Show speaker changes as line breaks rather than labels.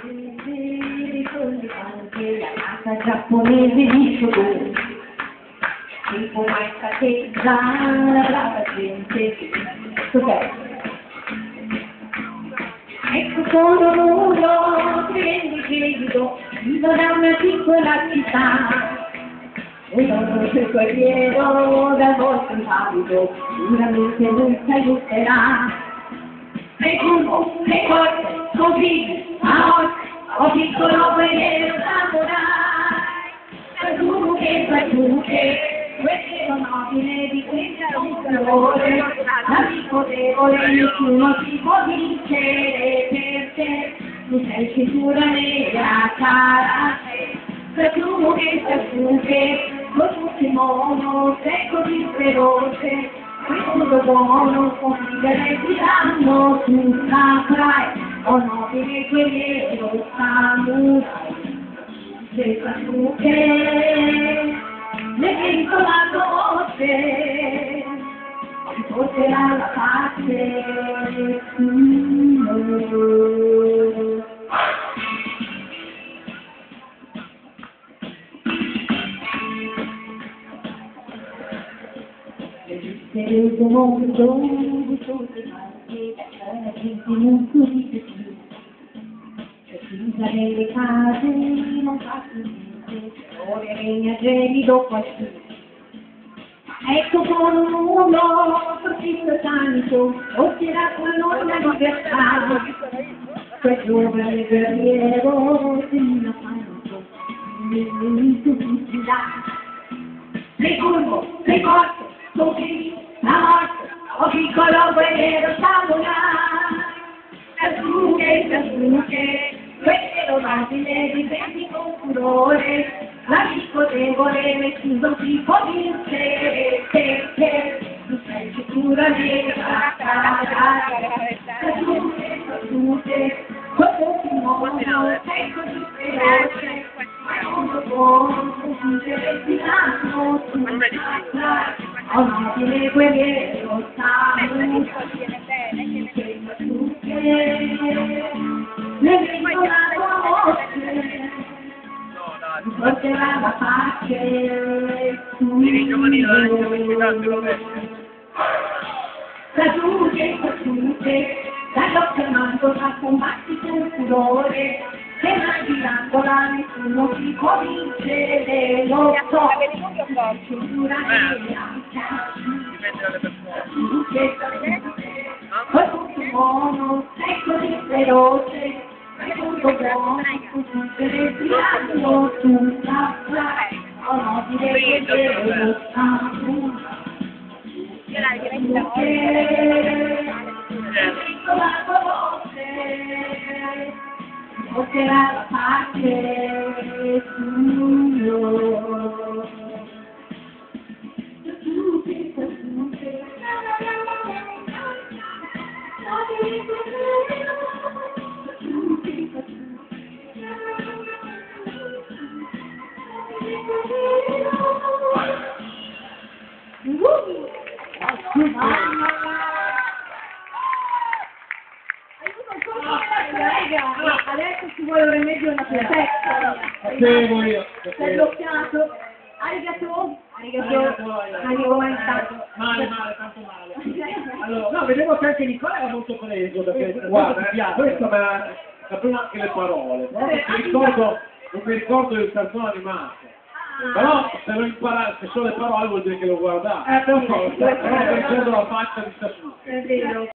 anche la casa giapponese di Shogun, tipo mai cattezzare la brava gente. Cos'è? Ecco sono uno gelido, vivo da una piccola città. Uno sul corriero dal volto impavido, sicuramente lui ti aiuterà. E tu, e forte, così, a morte, o piccolo guerriero samurai. Fai tu che, questo nobile di questa dolore, l'amico debole nessuno ti può vincere perché tu sei cintura nera, cara. Per tu che stai con tutti mono, sei così feroce, questo buono, considera ti danno, tu saprai, o nobile guerriero samurai. Sei tu che ne vinco la notte, ti porterà la pace. Del mondo di tutti quanti, la gente non si dice più, c'è chiusa nelle case, non fa più niente, ora regna gelido quassù. Ecco con uno, così tanto, otterrà con noi la libertà, quel giovane guerriero se non fa niente, nemmeno tutti dà. Sei curvo, sei forte, così, la morte, o piccolo guerriero samurai. Sasuke, guerriero nobile, difendi con furore, l'amico debole nessuno ti può vincere, perché tu sei sicura nera, cara. Sasuke, questo mondo, sei così feroce, ma buono, consigliere ti danno, tu saprai. Oh nobile guerriero samurai, ne vinco la notte, ti porterà la pace. Sasuke, dall'occhio manco tra combatti con furore, se mai girandola nessuno ti può vincere, lo so, cintura nera. Poi tutto buono, sei così feroce, sei tutto buono, consigliere ti danno, tu saprai, o nobile guerriero samurai. La tua voce, porterà la pace suo. Adesso ci vuole un rimedio una protetta.
Facevo io.
Sei bloccato. Arigato.
Male, tanto male. Allora, no, vedevo che anche Nicola era molto preso, perché guarda, questa me la prima anche le parole, però non mi ricordo il cartone animato. Però se lo imparate, se so le parole vuol dire che lo guardate. Però mi ricordo la faccia di Sasuke.
È vero.